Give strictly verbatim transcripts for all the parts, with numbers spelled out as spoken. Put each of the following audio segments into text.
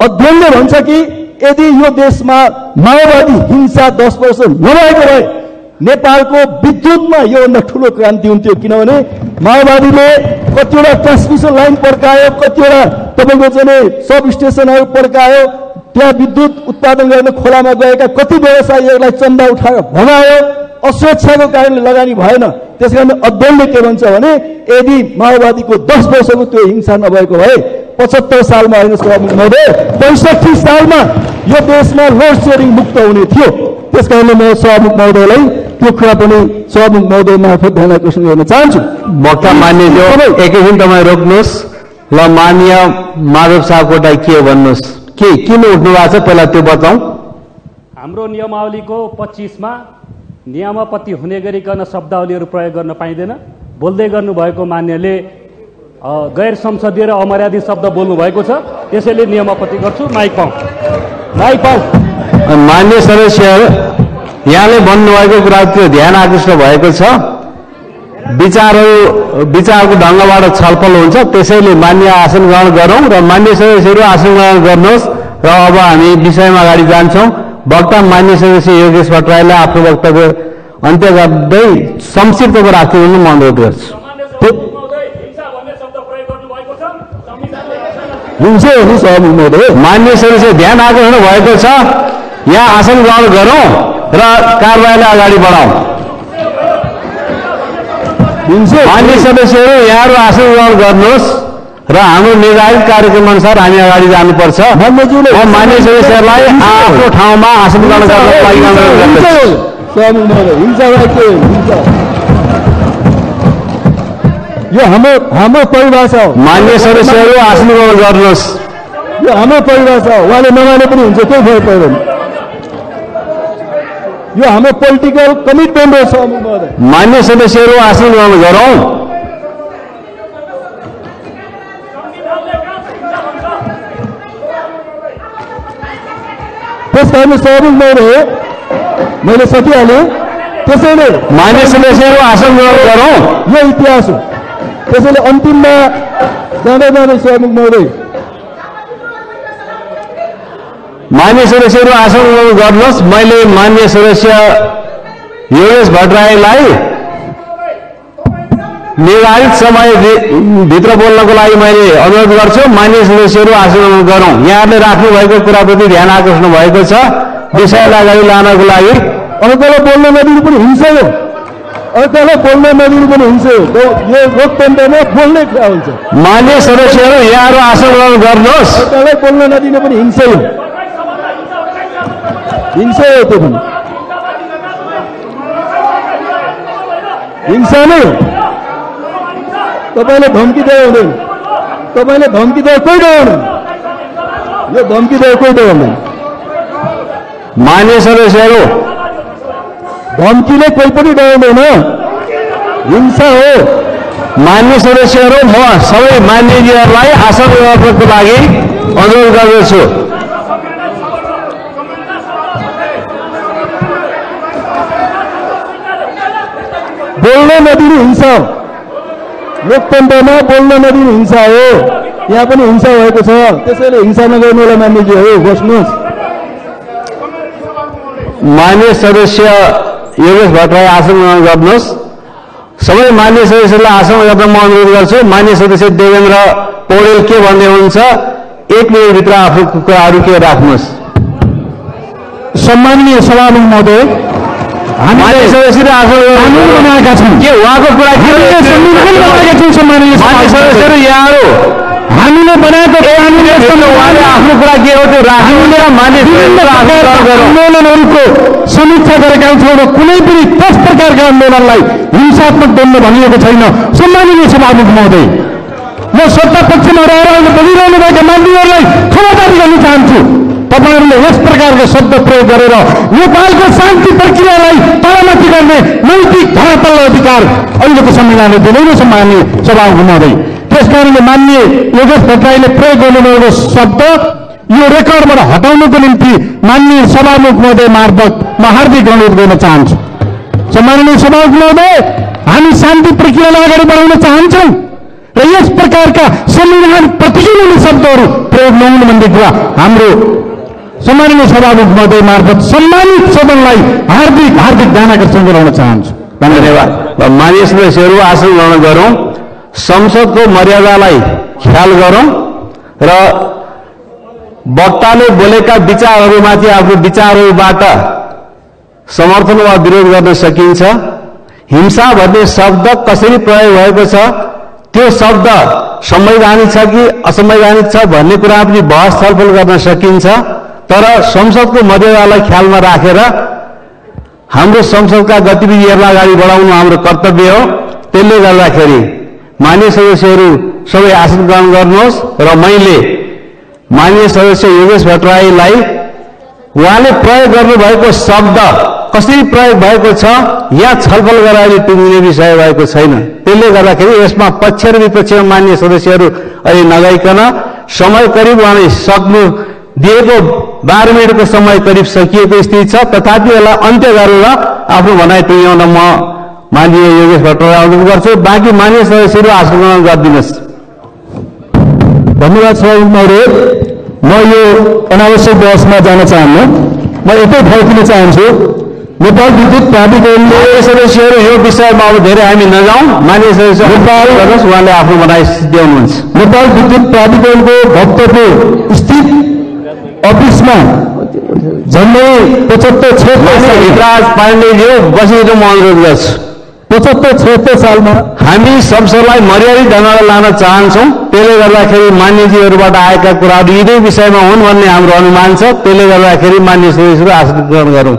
अध्ययनले भन्छ कि यदि यो देशमा माओवादी हिंसा दस वर्ष नभएको भए नेपालको विद्युतमा योभन्दा ठुलो क्रान्ति हुन्थ्यो। किनभने माओवादीले कतिवटा ट्रान्समिसन लाइन पड्कायो, कतिवटा तपाईँको चाहिँ सब स्टेसनहरू पड्कायो, त्यहाँ विद्युत उत्पादन गर्न खोलामा गएका कति व्यवसायीहरूलाई चन्दा उठाएर भगायो, असुरक्षाको कारणले लगानी भएन। त्यसकारण अध्ययनले के भन्छ भने यदि माओवादीको दस वर्षको त्यो हिंसा नभएको भए पचहत्तर सालमा होइन सभामुख महोदय, पैँसठी सालमा यो देशमा लोड सेयरिङ मुक्त हुने थियो। त्यसकारणले म सभामुख महोदयलाई त्यो कुरा पनि सभामुख महोदय मार्फत ध्यान आकर्षण गर्न चाहन्छु। वक्ता मान्यज्यू एकैछिन तपाईँ रोक्नुहोस्। ल मान्य माधव सापकोटा के हो भन्नुहोस्, के किन उठ्नु भएको छ पहिला त्यो बताउँ। हाम्रो नियमावलीको पच्चिसमा नियमापत्ति हुने गरिकन शब्दावलीहरू प्रयोग गर्न पाइँदैन। बोल्दै गर्नुभएको मान्यले गैर संसदीय र अमर्यादित शब्द बोल्नु भएको छ, त्यसैले नियमापत्ति गर्छु। माइक पाऊ माइक पाऊ मान्य सदस्यहरू, यहाँले भन्नुभएको कुरा त्यो ध्यान आकृष्ट भएको छ। विचारहरू विचारको ढङ्गबाट छलफल हुन्छ, त्यसैले मान्य आसन ग्रहण गरौँ र मान्य सदस्यहरू आसन ग्रहण गर्नुहोस् र अब हामी विषयमा अगाडि जान्छौँ। वक्ता मान्य सदस्य योगेश भट्टराईलाई आफ्नो वक्तव्य अन्त्य गर्दै संक्षिप्तमा राखिदिनु म अनुरोध गर्छु। मान्य सदस्य ध्यान आकर्षण भएको छ, यहाँ आसन ग्रहण गरौँ र कारबाहीलाई अगाडि बढाउँ। मान्य सदस्यहरू यहाँहरू आसन ग्रहण गर्नुहोस् र हाम्रो निर्धारित कार्यक्रम अनुसार हामी अगाडि जानुपर्छ। मान्य सदस्यहरूलाई आफ्नो ठाउँमा आसन ग्रहण गर्नको लागि अनुरोध गर्दछु। यो हाम्रो हाम्रो परिभाषा हो। मान्य सदस्यहरू आसन ग्रहण गर्नुहोस्। यो हाम्रो परिभाषा हो, उहाँले नमाने पनि हुन्छ, केही फरक पर्दैन। यो हाम्रो पोलिटिकल कमिटमेन्ट हो सभामुख महोदय। मान्य सदस्यहरू आसन ग्रहण गरौँ। त्यस कारण सभामुख महोदय मैले सकिहालेँ। त्यसैले मान्य सदस्यहरू आसन ग्रहण गरौँ। यो इतिहास हो। त्यसैले अन्तिममा जाँदै जाँदै सभामुख महोदय, मान्य सदस्यहरू आसन ग्रहण गर्नुहोस्। मैले मान्य सदस्य योगेश भट्टराईलाई निर्धारित समय भित्र बोल्नको लागि मैले अनुरोध गर्छु। मान्य सदस्यहरू आसन ग्रहण गरौँ। यहाँले राख्नु भएको कुराप्रति ध्यान आकर्षण भएको छ। विषयलाई अगाडि लानको लागि अर्कालाई बोल्न नदिनु पनि हिंसा हो। अर्कालाई बोल्न नदिनु पनि हिंसा हो। यो लोकतन्त्रमा बोल्ने कुरा हुन्छ। मान्य सदस्यहरू यहाँहरू आसन ग्रहण गर्नुहोस्। अर्कालाई बोल्न नदिनु पनि हिंसा हो। हिंसा हो, त्यो पनि हिंसा नै हो। तपाईँले धम्की दिए हुँदैन, तपाईँले धम्की दिए कोही डराउँदैन, यो धम्की दिए कोही डराउँदैन। मान्य सदस्यहरू धम्कीले कोही पनि डराउँदैन, हिंसा हो। मान्य सदस्यहरू म सबै मान्यजीहरूलाई आसन ग्रहणको लागि अनुरोध गर्दछु। बोल्न नदिने हिंसा हो। लोकतन्त्रमा बोल्न नदिने हिंसा हो। यहाँ पनि हिंसा भएको छ, त्यसैले हिंसा नगर्नुलाई मान्यजीहरू बस्नुहोस्। मान्य सदस्य योगेश भट्टराई आसन ग्रहण गर्नुहोस्। सबै मान्य सदस्यलाई आसन गर्न म अनुरोध गर्छु। मान्य सदस्य देवेन्द्र पौडेल के भन्दै हुनुहुन्छ, एक मिनटभित्र आफ्नो कुराहरू के राख्नुहोस्। सम्माननीय सभामुख महोदय, मान्य सदस्यले आसन बनाएका छौँ के उहाँको कुरा के सम्माननीय मान्य सदस्यहरू यहाँहरू हामीले बनाएको उहाँले आफ्नो कुरा के हो त्यो राख्नु। मान्य आन्दोलनहरूको समीक्षा गरेका छौँ र कुनै पनि त्यस प्रकारका आन्दोलनलाई हिंसात्मक दण्ड भनिएको छैन। सम्माननीय सभामुख महोदय, म सत्ता पक्षमा रहेर अहिले बोलिरहनु भएका मान्यहरूलाई क्षमता दिन चाहन्छु। तपाईँहरूले यस प्रकारको शब्द प्रयोग गरेर नेपालको शान्ति प्रक्रियालाई तालामाथि गर्ने नैतिक धरातल अधिकार अहिलेको संविधानले दिँदैन। सम्माननीय सभामुख महोदय, त्यस कारणले मान्य योगेश भट्टराईले प्रयोग गर्नुभएको शब्द यो रेकर्डबाट हटाउनको निम्ति माननीय सभामुख महोदय मार्फत म हार्दिक अनुरोध गर्न चाहन्छु। सम्माननीय सभामुख महोदय, हामी शान्ति प्रक्रियालाई अगाडि बढाउन चाहन्छौँ र यस प्रकारका संविधान प्रतिकूल हुने शब्दहरू प्रयोग नहुनु भन्ने कुरा हाम्रो सम्माननीय सभामुख महोदय मार्फत सम्मानित सदनलाई हार्दिक हार्दिक ध्यानाकर्षण गराउन चाहन्छु। धन्यवाद। मान्य सदस्यहरू आसन ग्रहण गरौँ, संसदको मर्यादालाई ख्याल गरौँ र वक्ताले बोलेका विचारहरूमाथि आफ्नो विचारहरूबाट समर्थन वा विरोध गर्न सकिन्छ। हिंसा भन्ने शब्द कसरी प्रयोग भएको छ, त्यो शब्द संवैधानिक छ कि असंवैधानिक छ भन्ने कुरा पनि बहस छलफल गर्न सकिन्छ। तर संसदको मर्यादालाई ख्यालमा राखेर हाम्रो संसदका गतिविधिहरूलाई अगाडि बढाउनु हाम्रो कर्तव्य हो। त्यसले गर्दाखेरि मान्य सदस्यहरू सबै आसन ग्रहण गर्नुहोस् र मैले मान्य सदस्य योगेश भट्टराईलाई उहाँले प्रयोग गर्नुभएको शब्द कसरी प्रयोग भएको छ यहाँ छलफल गराउने टुङ्गिने विषय भएको छैन। त्यसले गर्दाखेरि यसमा पक्ष र विपक्षमा मान्य सदस्यहरू अहिले नगइकन समय करिब उहाँले सक्नु दिएको बाह्र मिनटको समय करिब सकिएको स्थिति छ। तथापि यसलाई अन्त्य गरेर आफ्नो भनाइ टुङ्ग्याउन म माननीय योगेश भट्टराईलाई अनुरोध गर्छु। बाँकी मान्य सदस्यहरू आसन ग्रहण गरिदिनुहोस्। धन्यवाद सभामुख महोदय। म यो अनावश्यक बहसमा जान चाहन्न, म यतै फर्किन चाहन्छु। नेपाल विद्युत प्राधिकरणले सदस्यहरू यो विषयमा अब धेरै हामी नजाउँ। मान्य सदस्य नेपाल उहाँले आफ्नो भनाइ दिनुहुन्छ। नेपाल विद्युत प्राधिकरणको भक्तपुर स्थित अफिसमा झन्डै पचहत्तर छत्तर हितराज पाण्डेज्यू बसिरहनु म अनुरोध गर्छु। पचहत्तर छत्तर सालमा हामी संसदलाई मर्यादित ढङ्गमा लान चाहन्छौँ। त्यसले गर्दाखेरि मान्यजीहरूबाट आएका कुराहरू यिनै विषयमा हुन् भन्ने हाम्रो अनुमान छ। त्यसले गर्दाखेरि मान्य सदस्यहरू आसन ग्रहण गरौँ।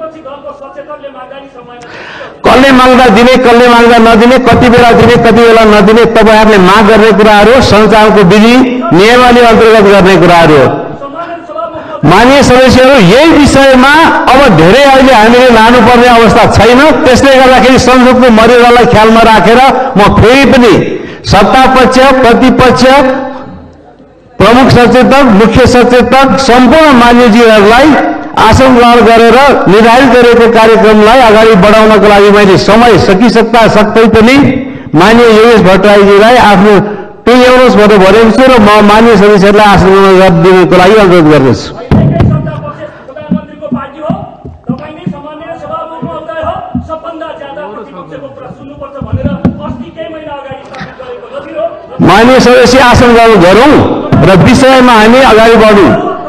कसले माग्दा दिने, कसले माग्दा नदिने, कति बेला दिने, कति बेला नदिने, तपाईँहरूले माग गर्ने कुराहरू सञ्चालनको विधि नियमावली अन्तर्गत गर्ने कुराहरू हो। मान्य सदस्यहरू यही विषयमा अब धेरै अहिले हामीले लानुपर्ने अवस्था छैन। त्यसले गर्दाखेरि संसदको मर्यादालाई ख्यालमा राखेर म फेरि पनि सत्ता पक्ष, प्रतिपक्ष, प्रमुख सचेतक, मुख्य सचेतक सम्पूर्ण मान्यजीहरूलाई आसन ग्रहण गरेर निर्धारित गरेको कार्यक्रमलाई अगाडि बढाउनको लागि मैले समय सकिसक्दा सक्दै पनि मान्य योगेश भट्टराईजीलाई आफ्नो टुङ्ग्याउनुहोस् भनेर भनेको छु र म मान्य सदस्यहरूलाई आसन ग्रहण गरिदिनुको लागि अनुरोध गर्दछु। मान्य सदस्य आसन ग्रहण गरौँ र विषयमा हामी अगाडि बढौँ।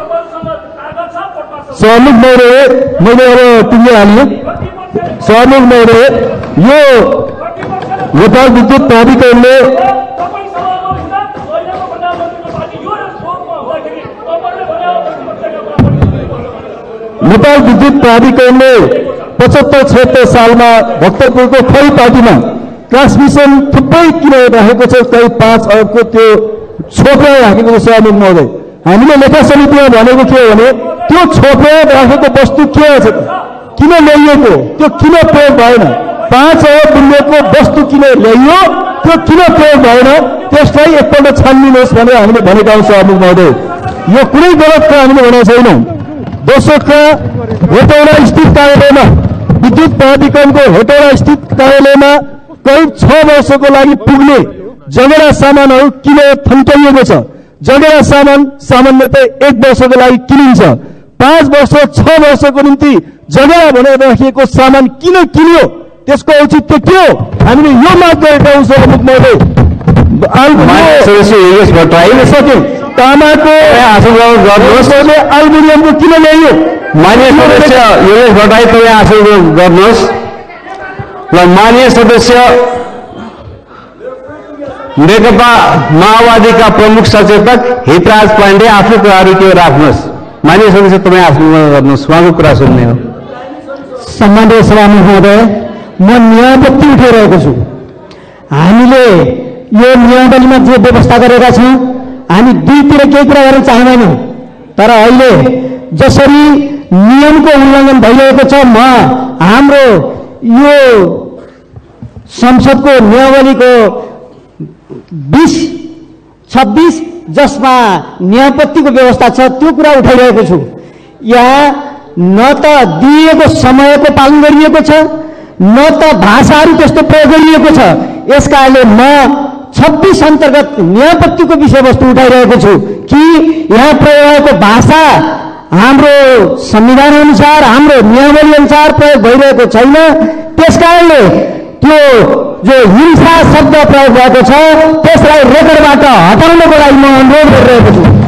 सभामुख महोदय, मैले अब टुङ्गिहाल्नु। सभामुख महोदय, यो नेपाल विद्युत प्राधिकरणले नेपाल विद्युत प्राधिकरणले पचहत्तर छत्तर सालमा भक्तपुरको खै पार्टीमा ट्रान्समिसन थुप्रै किन राखेको छ, करिब पाँच अरबको त्यो छोपेर राखेको छ। सभामुख महोदय, हामीले लेखा समितिमा भनेको के हो भने त्यो छोपेर राखेको वस्तु के छ, किन ल्याइएको, त्यो किन प्रयोग भएन, पाँच अरब मूल्यको वस्तु किन ल्याइयो, त्यो किन प्रयोग भएन, त्यसलाई एकपल्ट छानिदिनुहोस् भनेर हामीले भनेका हौँ। सभामुख महोदय, यो कुनै गलत कुरा हामीले भनेको छैनौँ। दोस्रोका हेटौडा स्थित कार्यालयमा, विद्युत प्राधिकरणको हेटौडा स्थित कार्यालयमा करिब छ वर्षको लागि पुग्ने जगेरा सामानहरू किन थन्काइएको छ। जगेरा सामान सामान्यतः एक वर्षको लागि किनिन्छ। पाँच वर्ष छ वर्षको निम्ति जगेरा भनेर राखिएको सामान किन किन्यो, त्यसको औचित्य के हो, हामीले यो माग गरेका हौँ। सभामुख महोदय, तामाको आसन ग्रहण गर्नुहोस्। एल्युमिनियमको किन ल्याइयो। मान्य सदस्य योगेश भट्टराई तपाईँ आसन ग्रहण गर्नुहोस्। र मान्य सदस्य नेकपा माओवादीका प्रमुख सचेतक हितराज पाण्डे आफ्नो कुराहरू के राख्नुहोस्। मान्य सदस्य तपाईँ आसन ग्रहण गर्नुहोस्, उहाँको कुरा सुन्ने हो। सम्माननीय सभामुख महोदय, म नियमावली उठाइरहेको छु। हामीले यो नियमावलीमा जे व्यवस्था गरेका छौँ, हामी दुईतिर केही कुरा गर्न चाहँदैनौँ। तर अहिले जसरी नियमको उल्लङ्घन भइरहेको छ, म हाम्रो यो संसदको नियमावलीको बीस छब्बीस जसमा न्यायपत्तिको व्यवस्था छ त्यो कुरा उठाइरहेको छु। यहाँ न त दिएको समयको पालन गरिएको छ, न त भाषाहरू त्यस्तो प्रयोग गरिएको छ। यस कारणले म छब्बीस अन्तर्गत न्यायपत्तिको विषयवस्तु उठाइरहेको छु कि यहाँ प्रयोग भएको भाषा हाम्रो संविधान अनुसार हाम्रो नियमावली अनुसार प्रयोग भइरहेको छैन। त्यसकारणले त्यो जो हिंसा शब्द प्रयोग भएको छ त्यसलाई रेकर्डबाट हटाउनको लागि म अनुरोध गरिरहेको छु।